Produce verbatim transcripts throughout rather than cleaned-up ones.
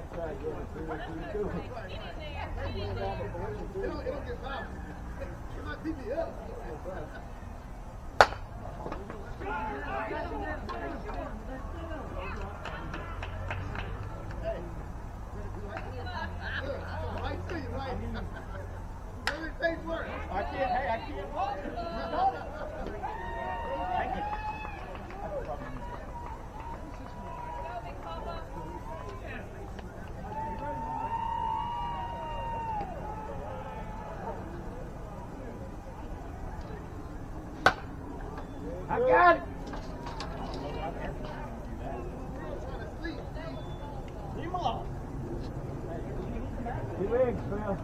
It'll, it'll get fouled. It might beat me up. I can't, hey, I can't watch it. Thank you. I got it. Leave him alone. Two legs, Phil.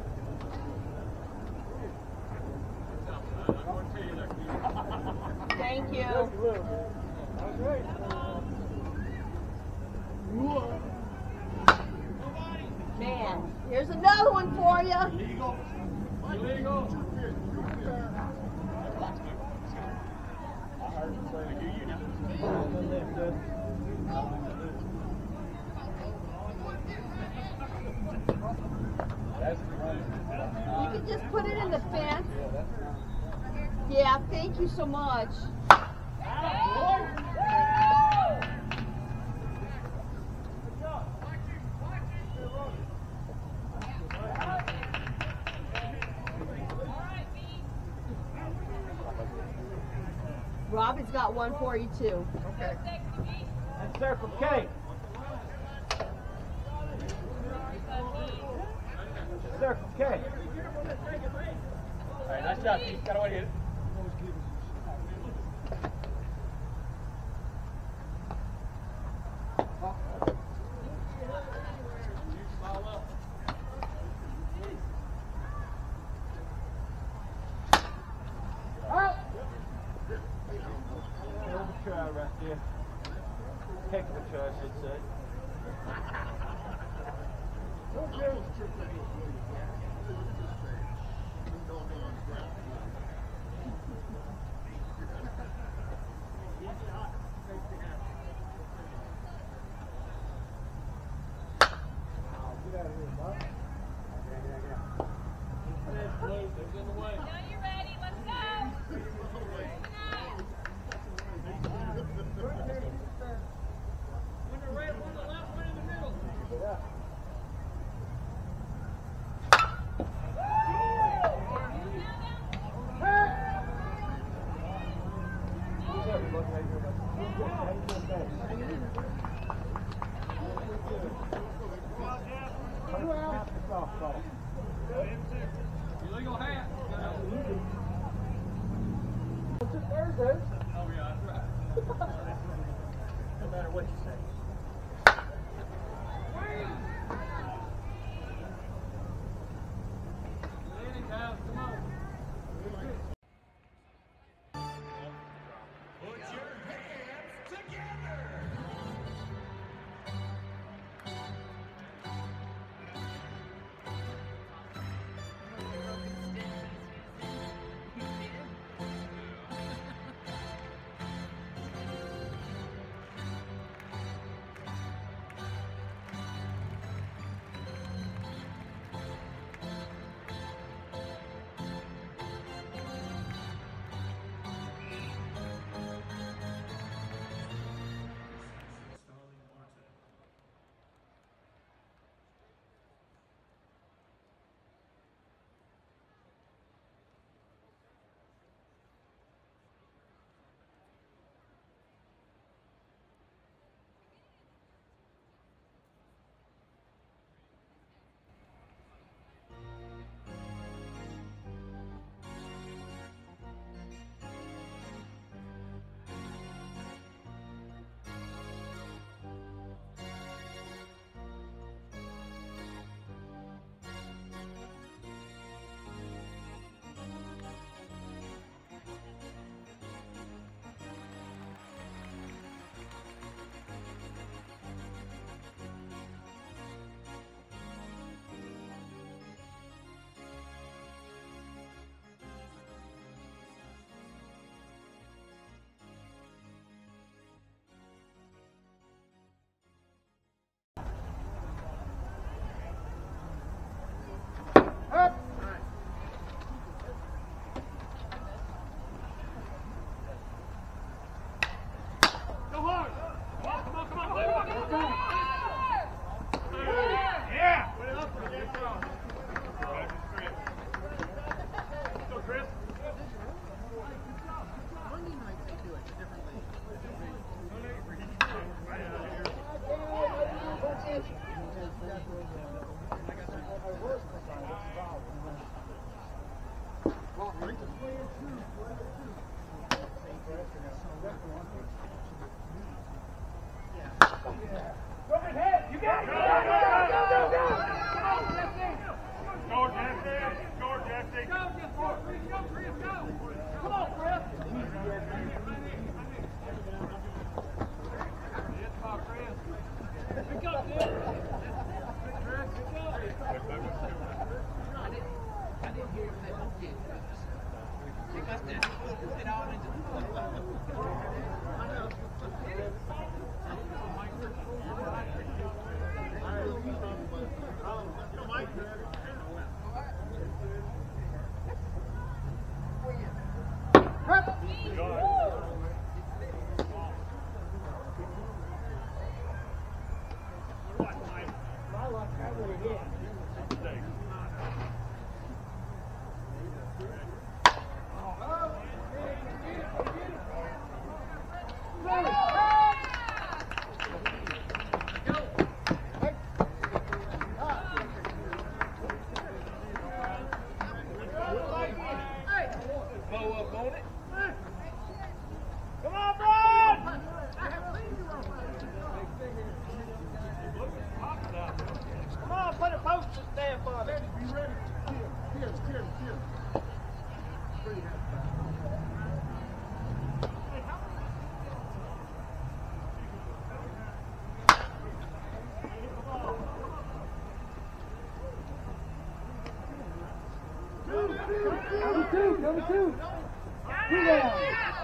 Thank you. Man, here's another one for you. Illegal. Illegal. I heard you say to you now. You can just put it in the fence. Yeah, thank you so much. Robin's got one for you too. Okay. That's Circle K. Circle K. All right, nice job, Keith. Got away to hit it. Heck of a try, I should say. Illegal hat. Number two, number two. Two down.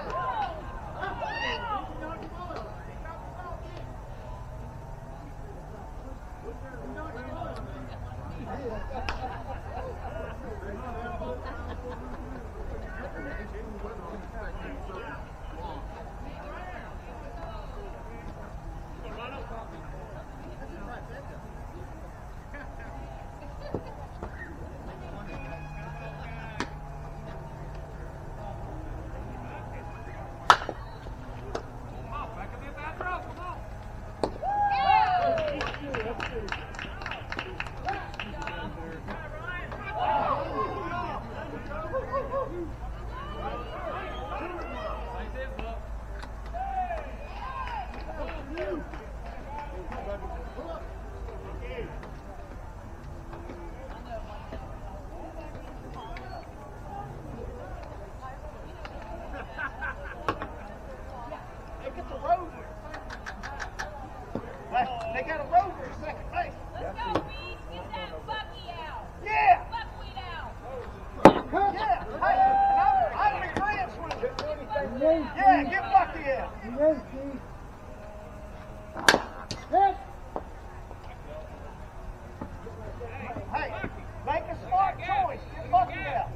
They got a rover in second base. Let's go, Bees. Get that Bucky out. Yeah. Buckwheat out. Yeah. Hey, I'm, I'm in agreement with you. Yeah, get Bucky out. Yes, Steve. Hit. Hey, make a smart choice. Get Bucky out.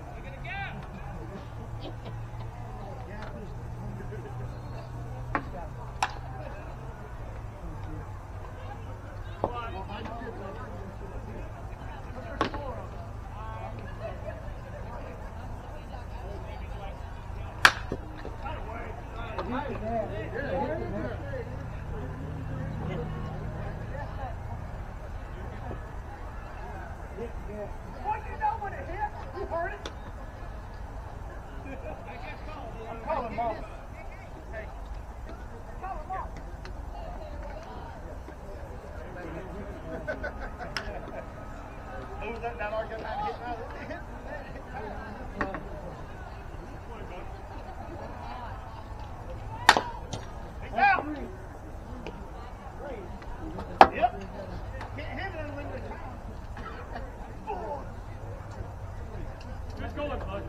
Boy, you know when it hit. You heard it. I'm calling Mom. Hey. Call him Mom. Who's that down our gun trying to hit now? He's out. Yep. Can't hit it unlimited time. Good going, Bucky.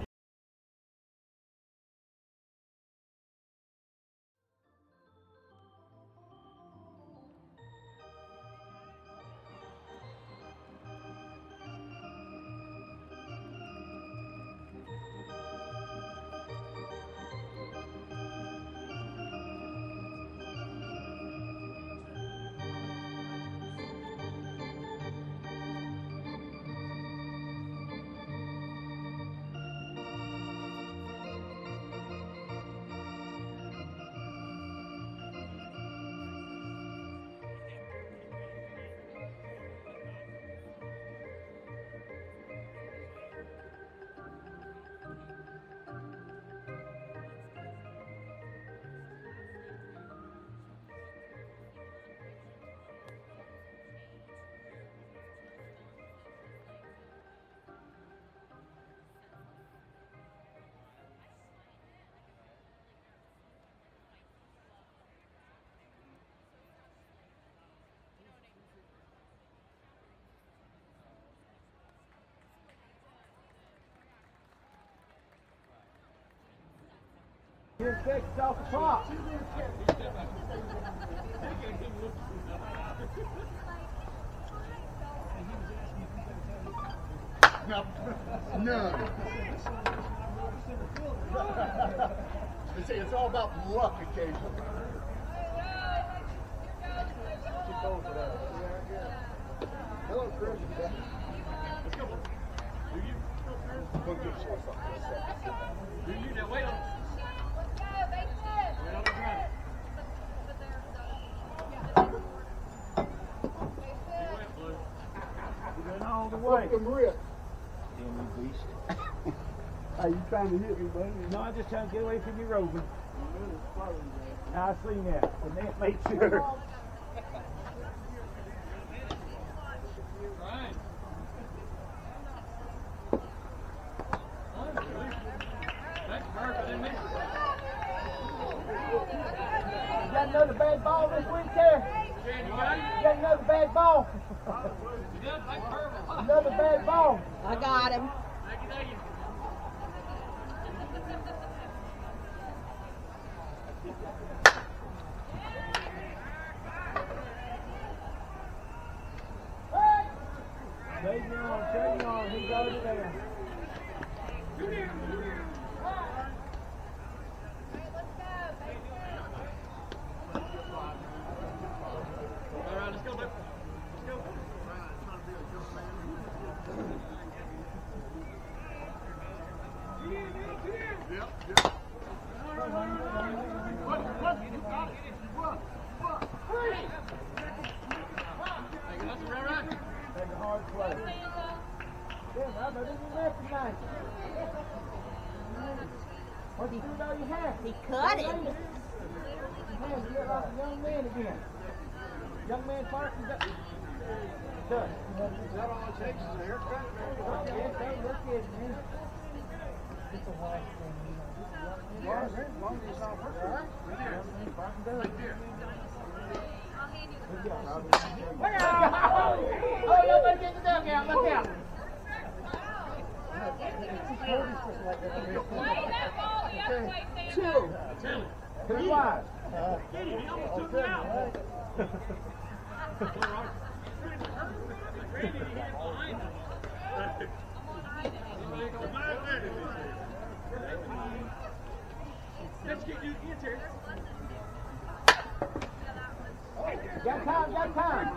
thirty seconds off the clock. No. No. They say it's all about luck occasionally. Hello, Chris. Let's go. Do you? Go get shortstop. Do you? Now wait on. Let's go, Mason. Wait on the ground. Going all the way. Fuck them Maria. Are you trying to hit me, buddy? No, I'm just trying to get away from you, Rogan. I seen that, and that made sure. Right. That's perfect, isn't it? You got another bad ball this week, Terry? Jan, you got it? You got another bad ball? You got it? That's perfect. Another bad ball. I got him. Thank you, thank you. Take you on, take you on. He's over there. All right, let's go, Luke. Let's go. Yep, yep. What? What? You got it. What? What? Hey, that's right, right. Take a hard play. Damn, I didn't even recognize it. What do you do all you have? He cut it. Man, you look like a young man again. Young man Parson. Done. Is that all it takes is a haircut? Look at it, look at it, man. It's a white thing, you know. This is young man. As long as it's not working, all right? Young man Parson does. Right there. Good job. Look out! Oh, nobody get the dugout. Look out. Play that ball the other way, Sam. Two. Two wide. Get him, he almost took it out. Randy, he hit it behind him. Let's get you in, Terry. Got time, got time.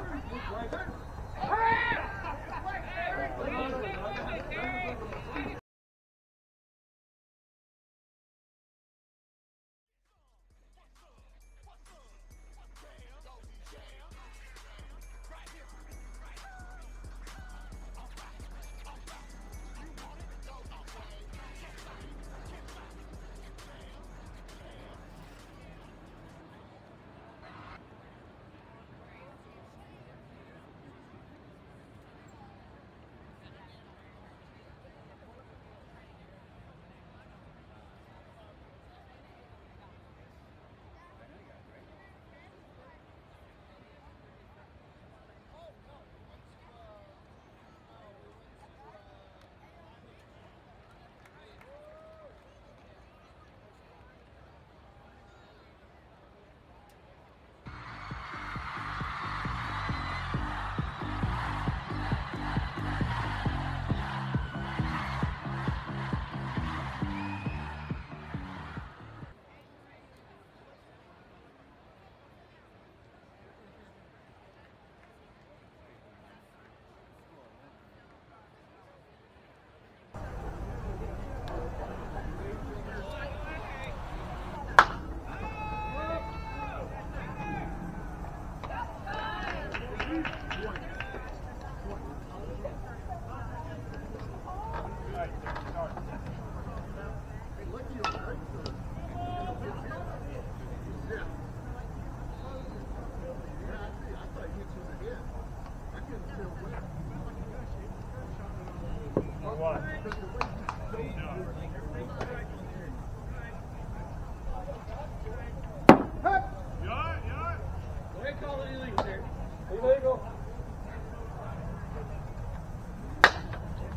Illegal.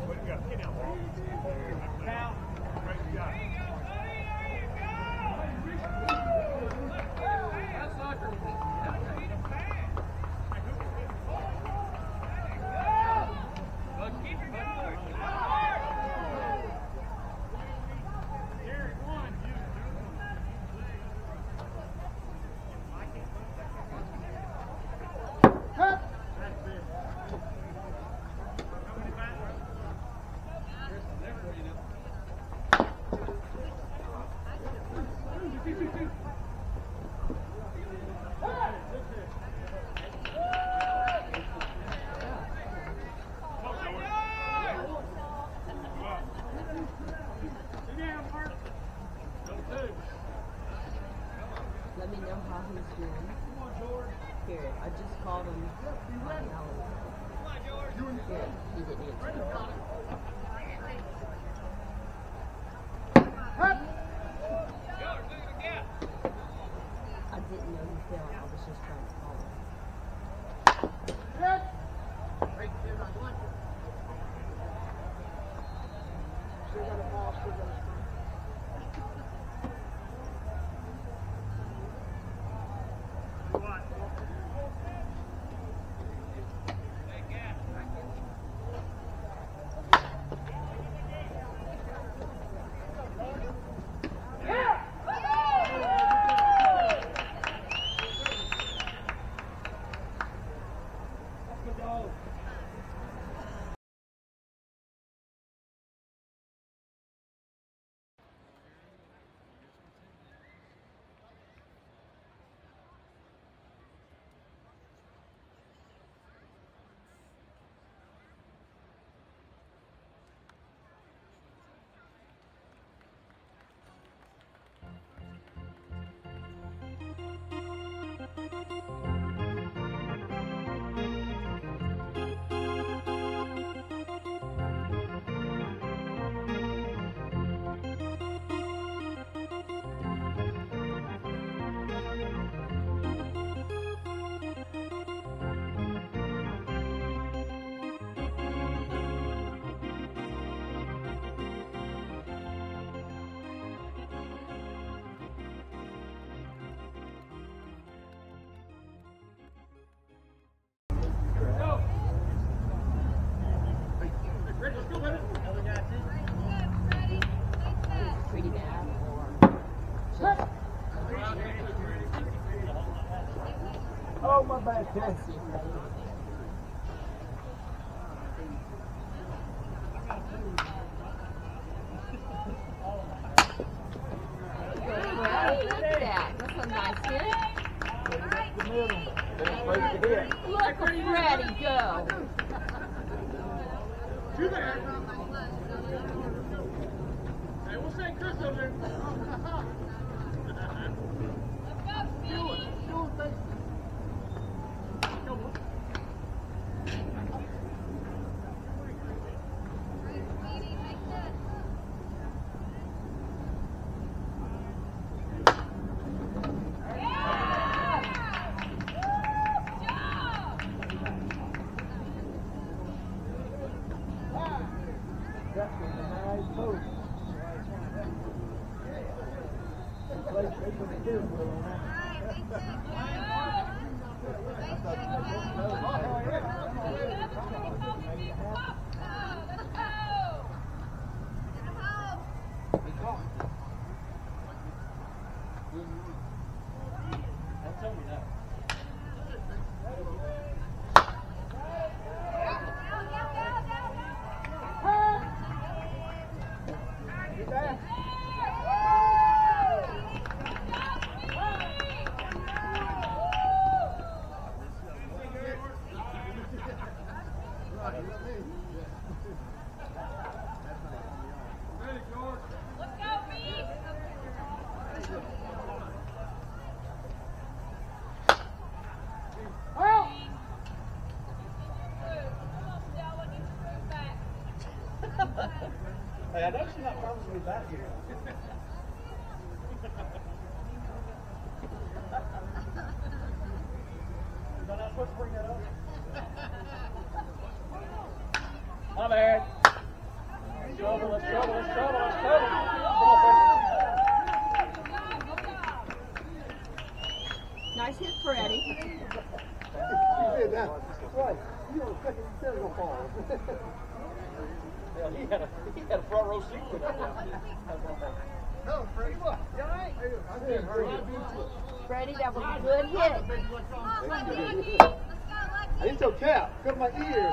Now. He didn't answer. I didn't know you fell. I was just trying to call him. Still got a ball, still got a screen. Pretty bad. Oh, my bad, Ted. Look at that. That's a nice hit. The middle. Then straight to hit. Look at Freddie go. Too bad. Hey, we'll send Chris over there. Do it. Do it, baby. Come on. That was a nice move. They played they put the kids with on that. Hey, I know she's not promising me back here. Am I not supposed to bring that up? My bad. Let's trouble, let's trouble, let's trouble, let's trouble. Come on, Freddie. Nice hit, Freddie. You did that. That's right. You don't expect it, you said it was gonna fall. Yeah, he had a he had a front row seat with that. No, Freddie, what? You all right? I did. Freddie, that was a good hit. I didn't tell Cap. Cover my ears.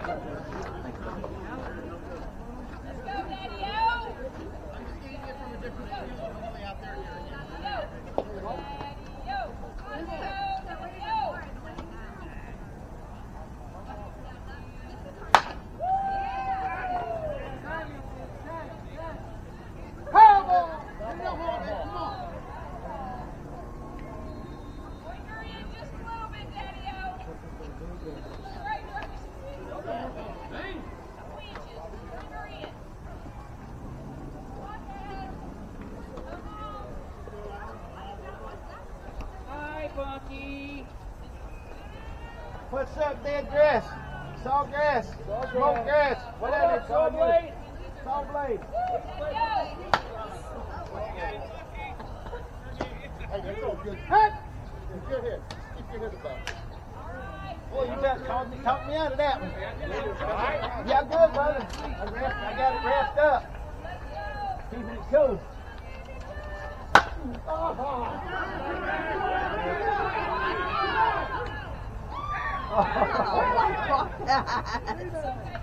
Let's go, Daddy-O! What's up, dead grass? Saw grass, smoke grass, whatever it's called. blade. Saw blade. Hey, that's all good. Hey! Keep your head. Keep your head about. Boy, you about talked me, talked me out of that one. Yeah, good, brother. I, wrapped, I got it wrapped up. Keeping it cool. Oh my God.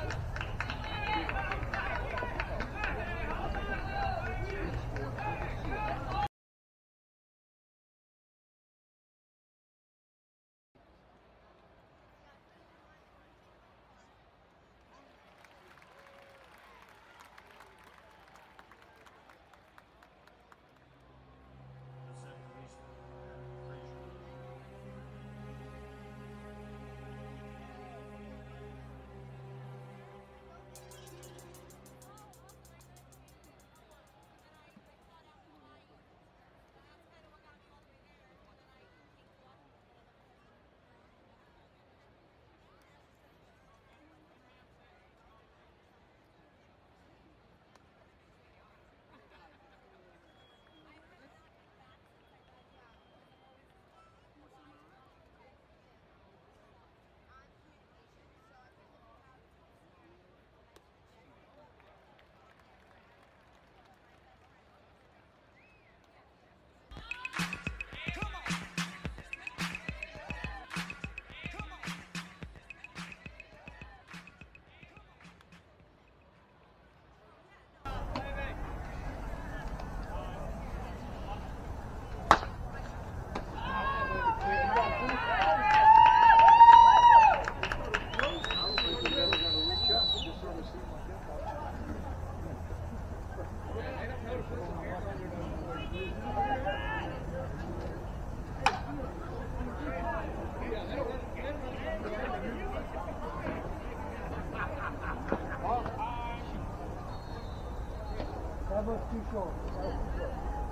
That was too short. That was too short.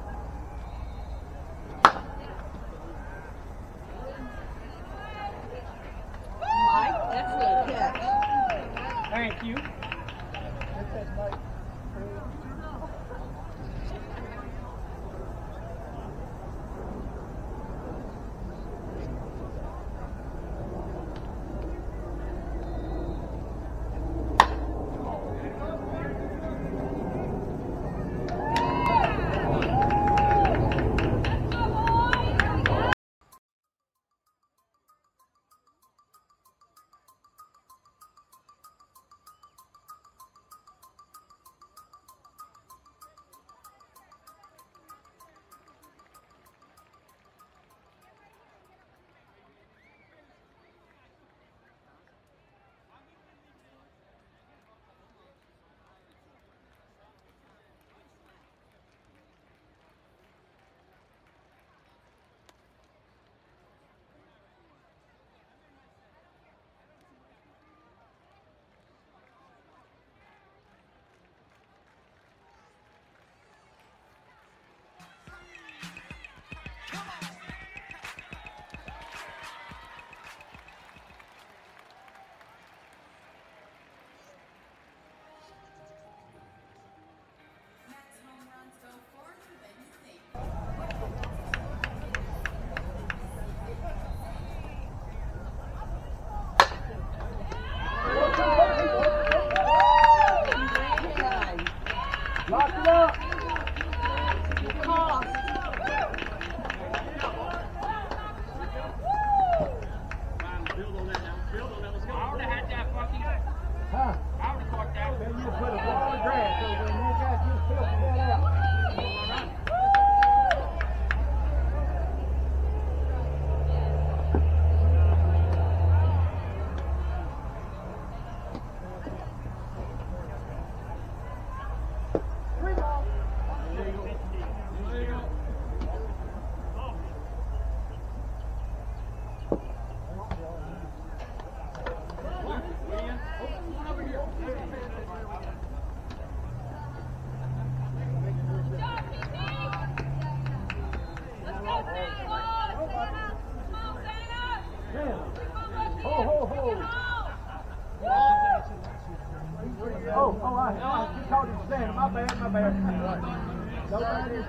Mike, excellent catch. Thank you. Get that mic.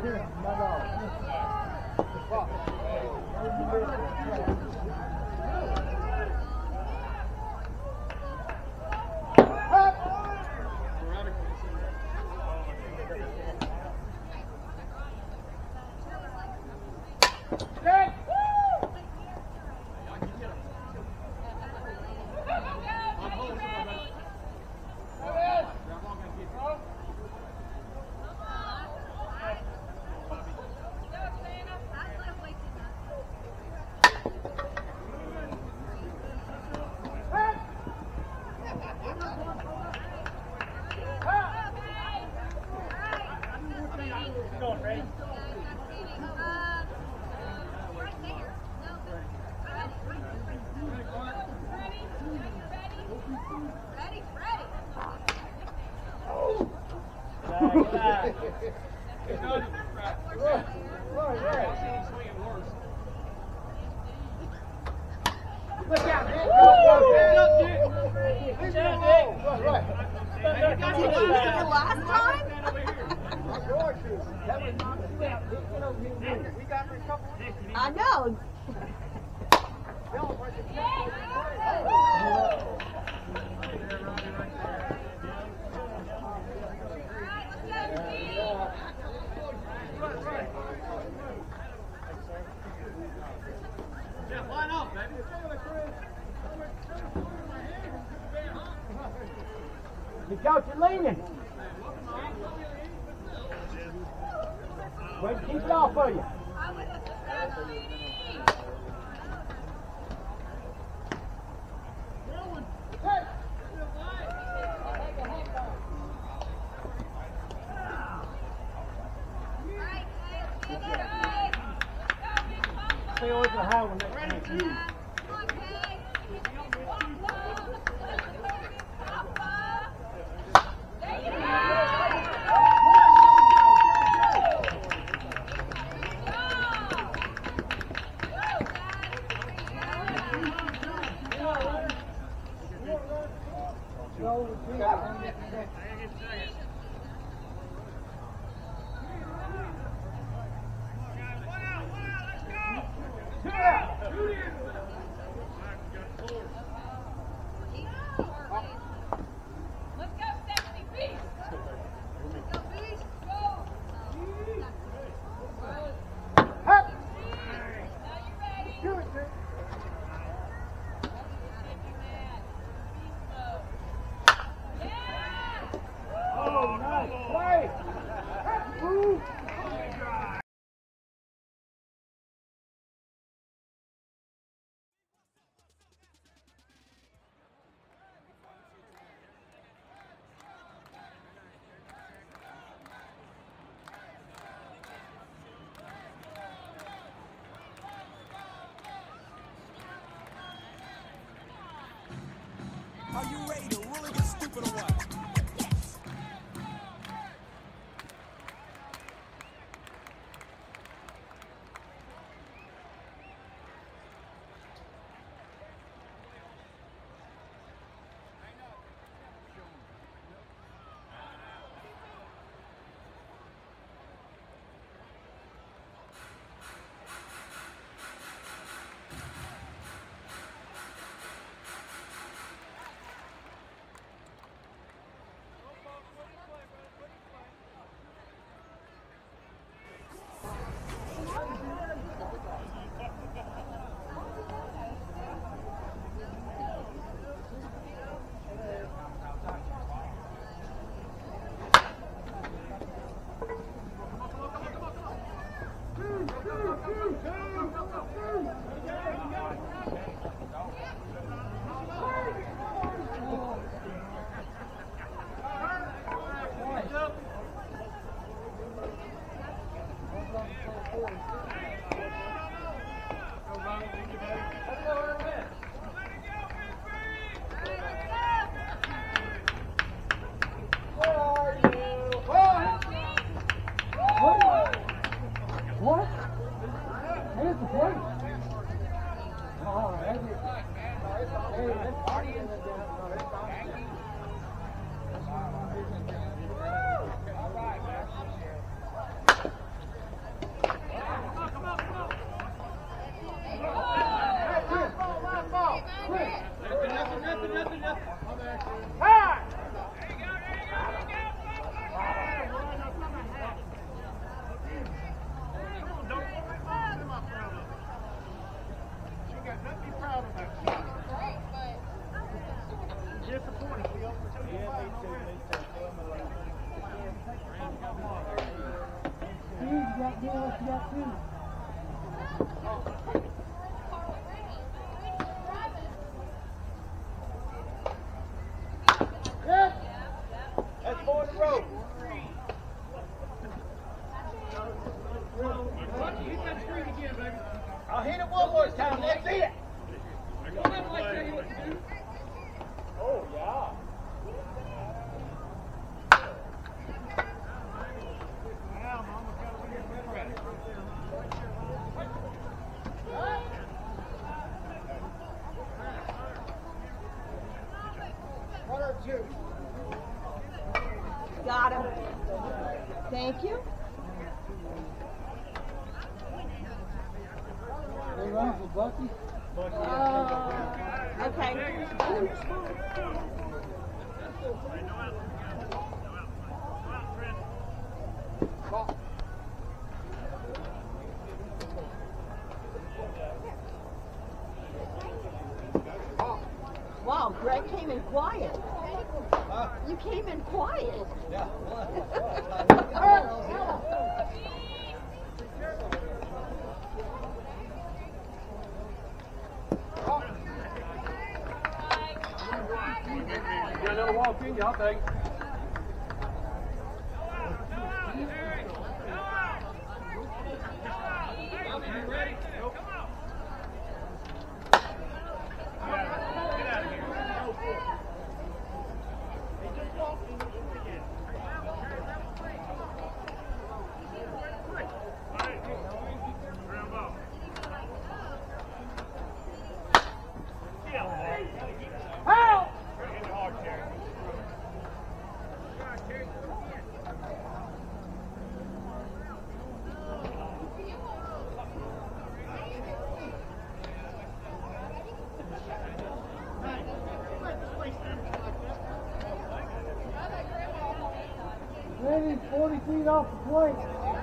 I know. Jeff, line up, baby. The coach is leaning. Wait, keep it off of you. Stay away from the high one next time. Are you ready to really get stupid or what? What? Here's the plate. Oh, that's it. Hey, that's party in the you got to do what you got to do. That's four in a row. I'll hit it one more time. That's it. Oh, yeah. One or two. Got him. Thank you. They run for Bucky. Uh, okay. Wow, Greg came in quiet. Huh? You came in quiet. Yeah. Got another walk in you, I'll take. Ready? Go. Come on. Get out of here. Randy, forty feet off the plate.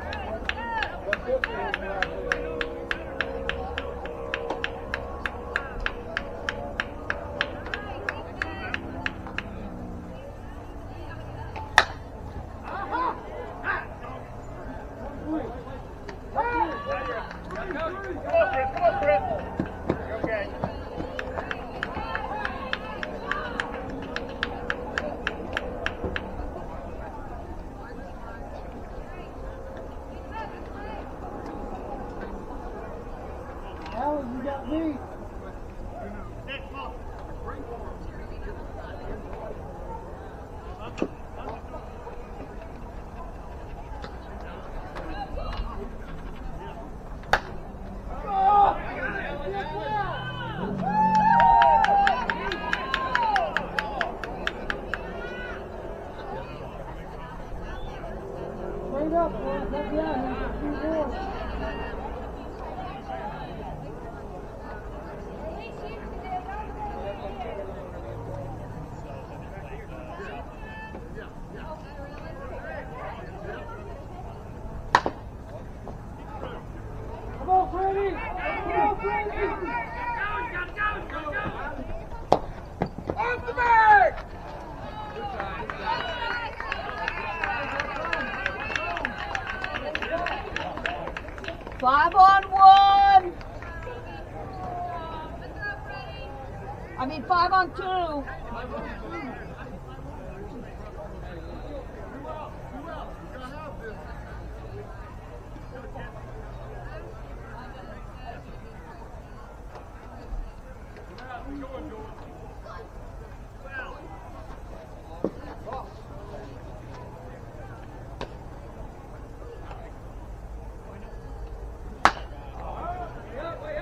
Alan, you got me. Straight up, boys. Let me out here. Get two more. Come on, Freddie! Come on, Freddie! Off the mark! Five on one. I mean, five on two.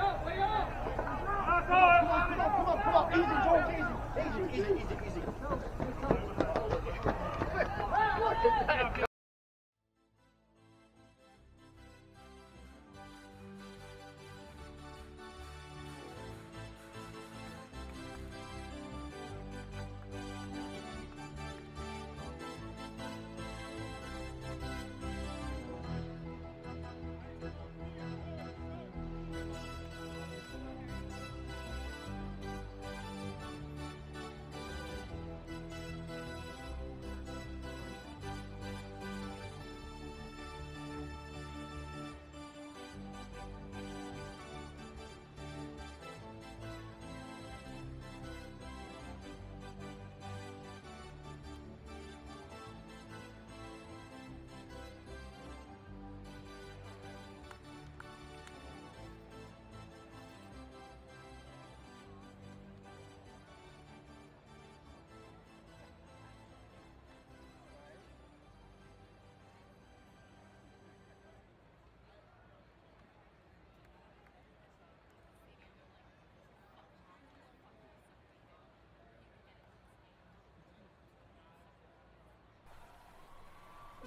Come on, come on, come on. Easy, George, easy. Easy, easy, easy, easy.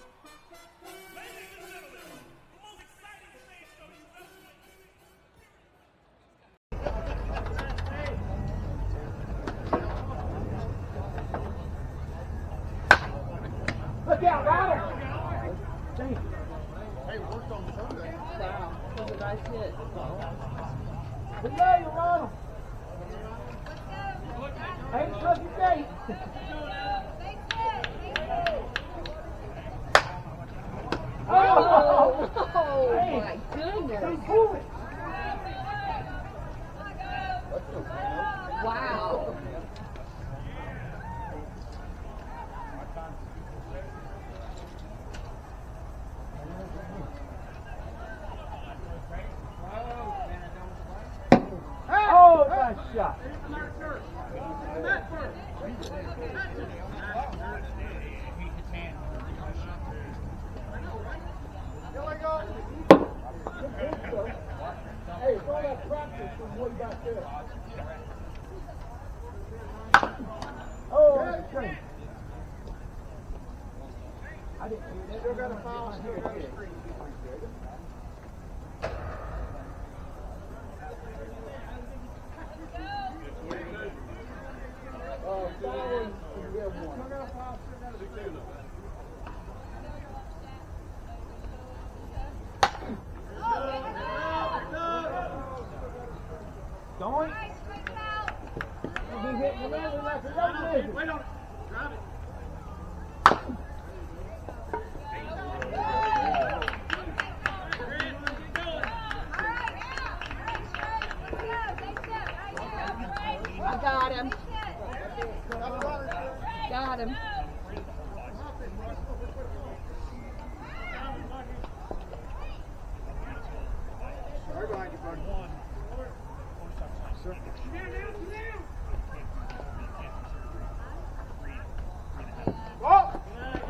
Look out, Ronald! Hey, worked on Sunday. Wow, that was a nice hit. Good day, Ronald. Hey, look at Jake. Oh, oh Hey. my goodness. He's moving. Wow. Oh, nice shot. Here we go. Hey, it's all that practice from way back there. Oh, okay. I didn't hear that. Still got a foul, still got a screen. Oh, Darwin, we have one. Still got a foul, still got a screen. Going. He's hitting the man like a no vision. Wait on it. Drive it. I got him. Got him. Right behind you, buddy. Sir. Oh!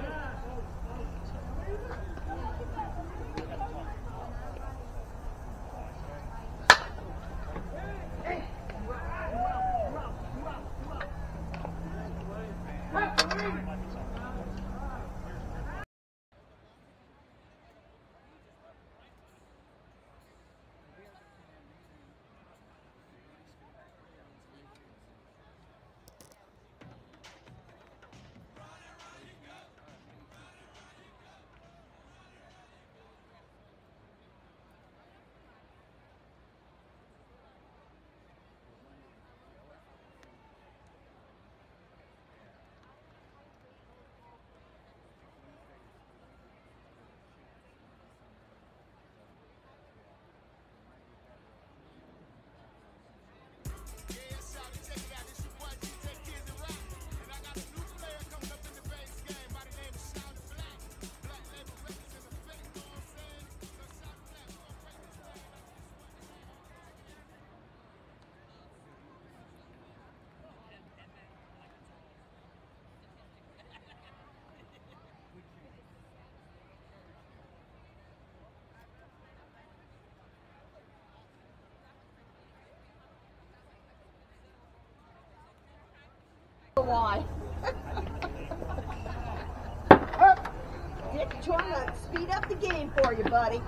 Why? Dick trying to speed up the game for you, buddy.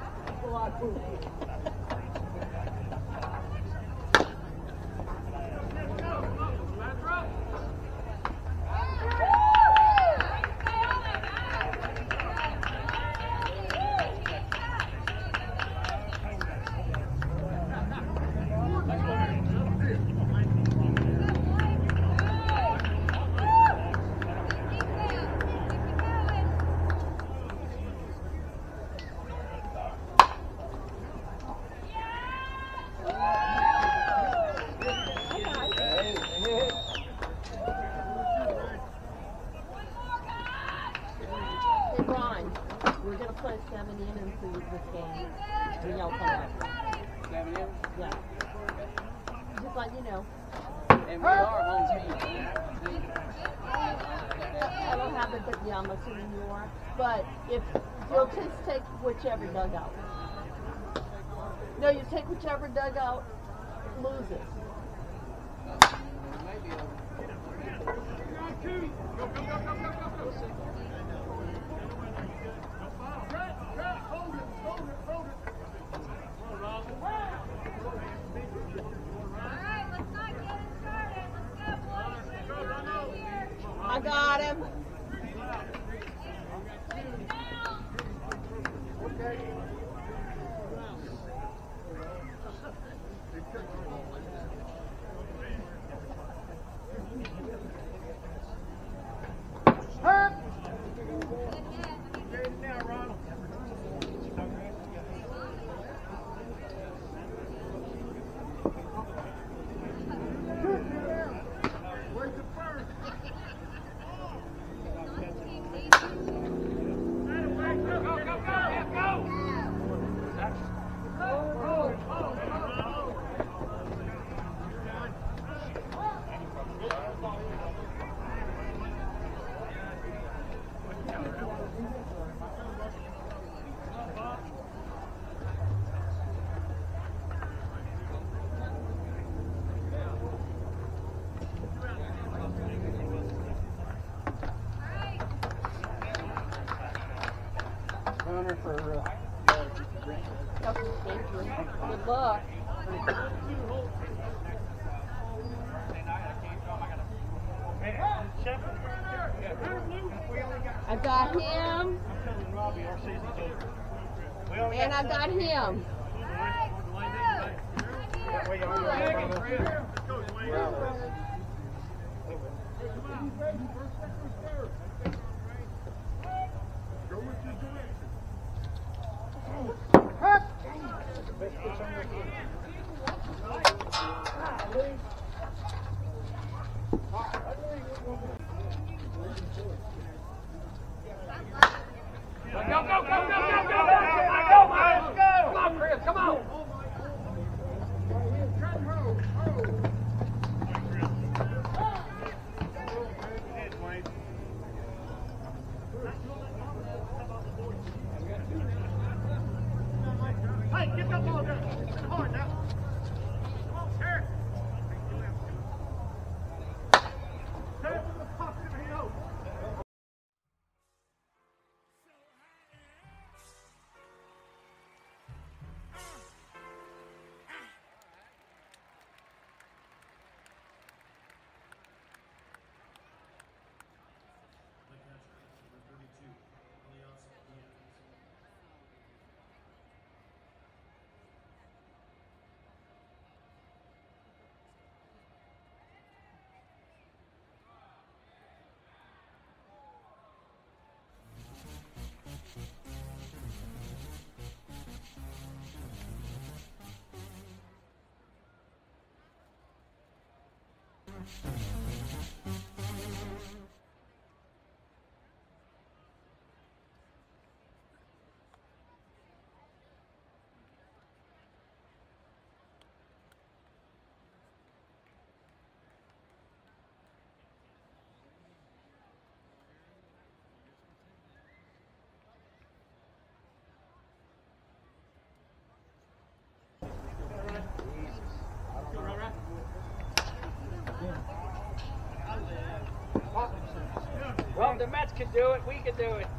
Hey, Brian, we're going to play seven innings through this game. We all come up. Seven innings? Yeah. Just like you know. And we are home team. I don't have it, but yeah, I'm assuming you are. But if you'll just take whichever dugout. No, you take whichever dugout loses. Maybe a Go, go, go, go, go, go, go. him. Runner for uh, Good luck. I got him. And I got him. Go, go, go, go, go, go, go! Come on, go! Come on, Chris, come on! Hey, get that ball down. It's hard now. Come on, Harris. Turn it from the pocket of the heel. Well, the Mets can do it. We can do it.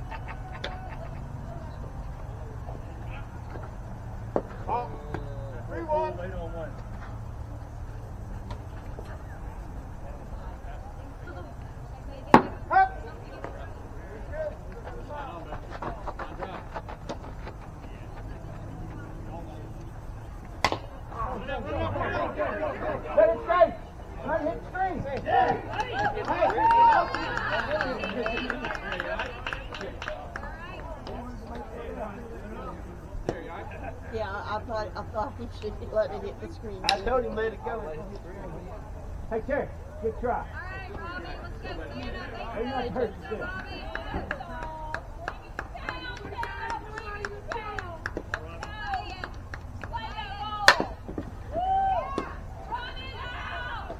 Oh, three one. Late on one. Up. Let it straight. Let it hit straight. Yeah. Yeah, I thought I thought he should let it hit the screen. I told him let it go. Hey, Terry, good try. All right, Robbie, let's go. Stand up. Hey, you're not hurt, still. Robbie, down, down, down. Oh, yeah. Play that ball. Run it out.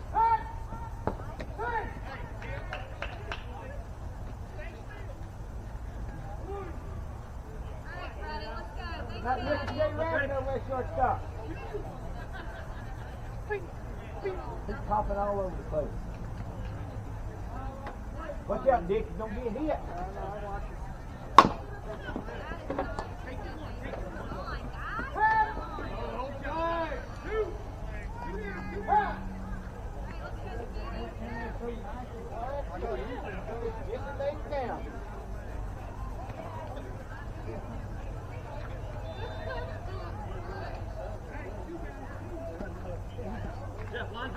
All right, Freddie, let's go. Big Not looking to get around nowhere, shortstop. He's popping all over the place. Watch out, Dick. Don't get hit. Let's go.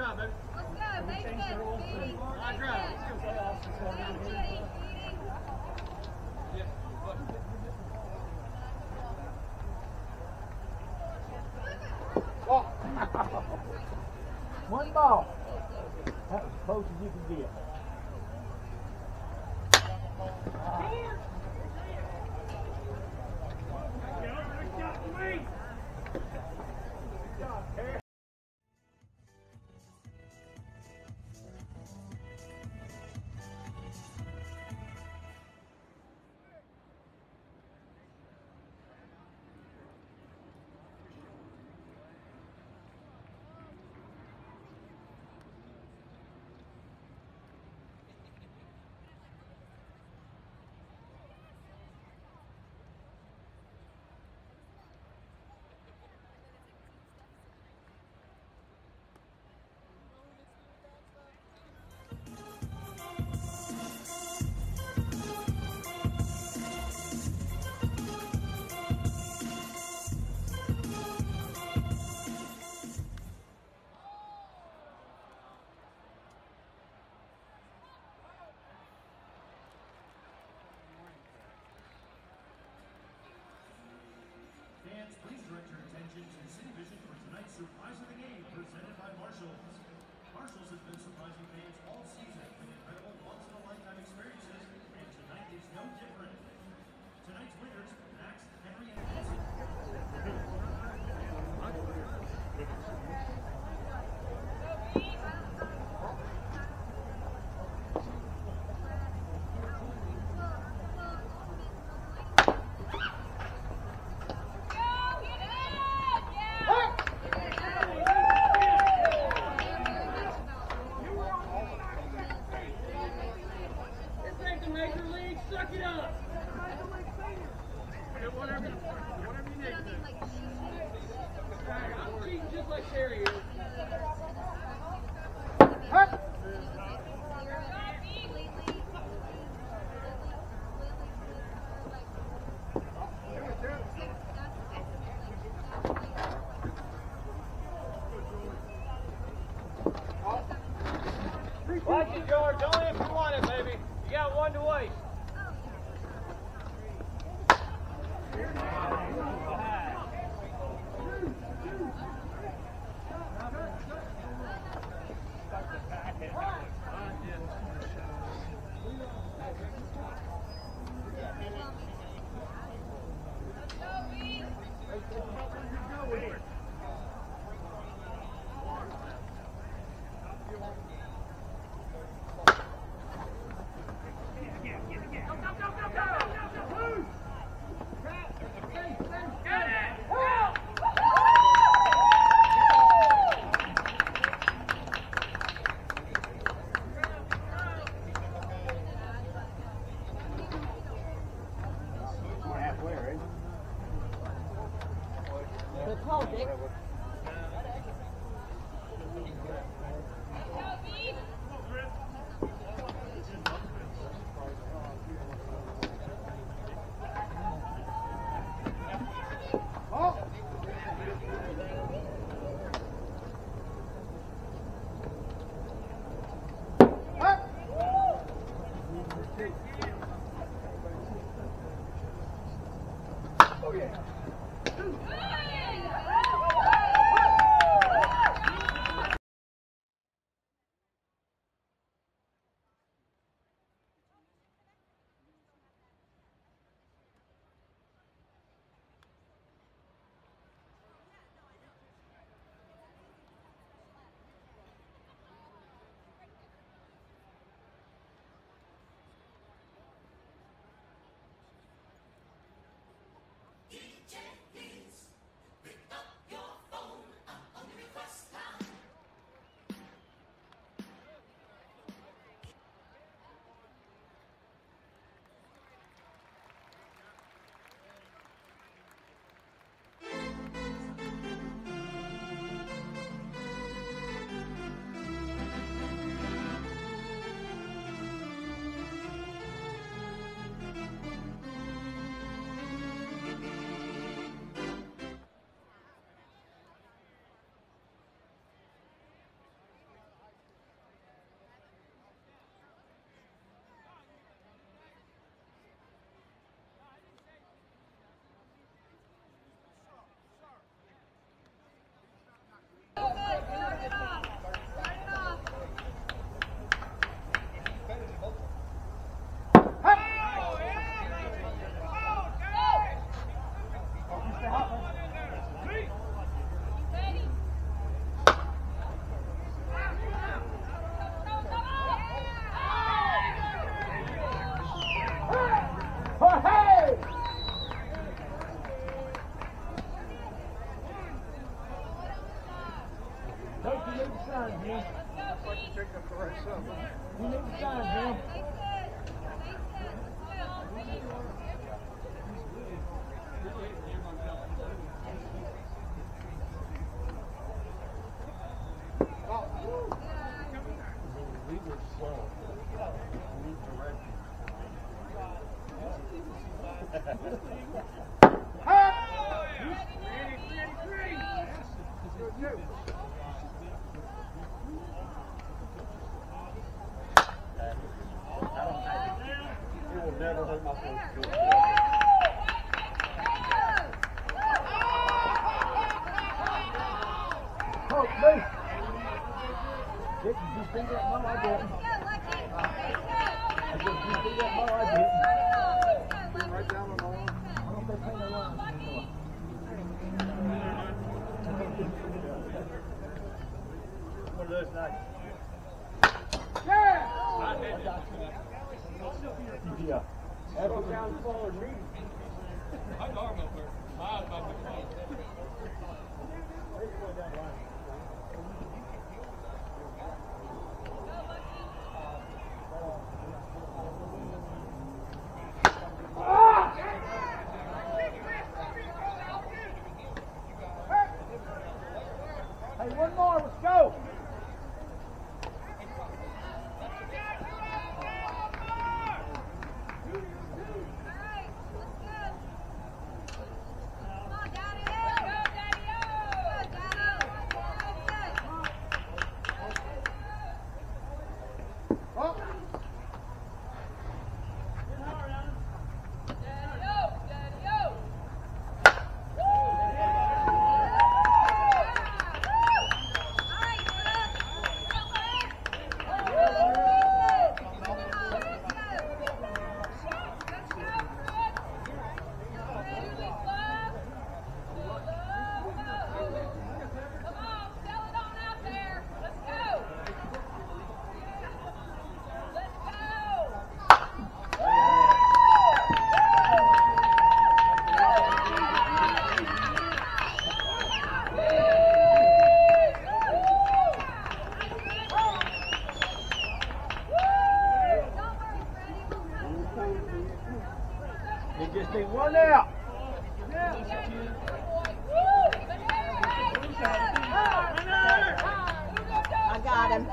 drive, baby. Let's go. Base Change good. the rules. Speedy. I drive. Let's go. Say Austin. So Speedy, we're speedy. Yeah. One ball. That's as close as you can get. Fans, please direct your attention to City Vision for tonight's Surprise of the Game, presented by Marshalls. Marshalls has been surprising fans all season with incredible once-in-a-lifetime experiences, and tonight is no different. Tonight's winners, Max, Henry, and Vincent. This ain't the Major League. Suck it up. Yeah, whatever, whatever you need to. Hey, I'm cheating just like Sherry is. Watch it, George. Only if you want it, baby. You got one to waste. Good call, Dick. sign, Jim. Let's go, Pete. Pick up the right stuff. You need to sign, Jim. Face it. Face it. Let's go. We were slow. We directed. It will never hurt my feelings. Coach, Lee. Did you see that ball? I didn't. I said, did you see that ball? I didn't. Right down the line. I don't think they play no line anymore. One of those nights. Yeah. Go down forward, read. Hey, one more. Let's go. They just need one out. I got him.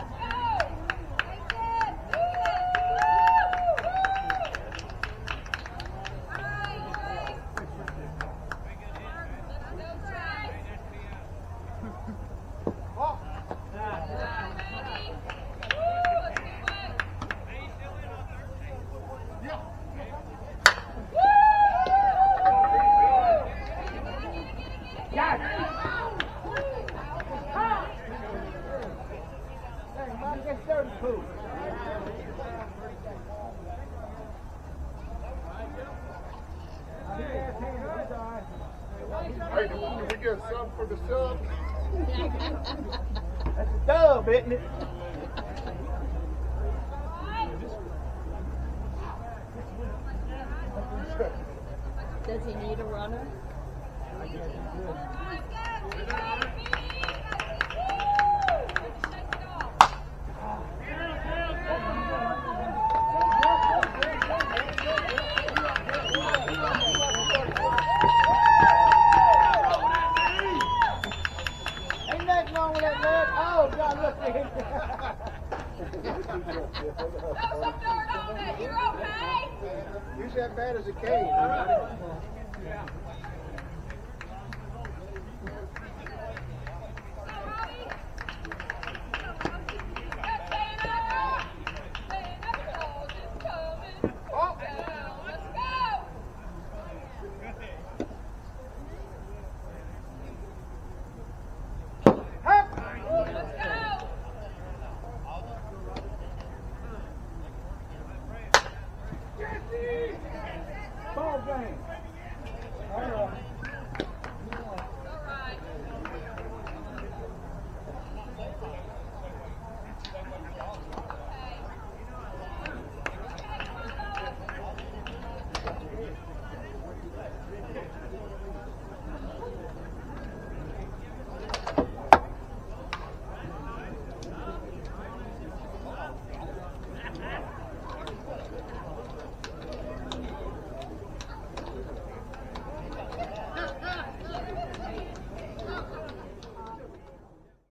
Hey, can we get a sub for the sub? That's a dub, isn't it? Does he need a runner? I guess he did. Ain't nothing wrong with that, man. Oh, God, look at him. You're okay? He's that bad as a cane.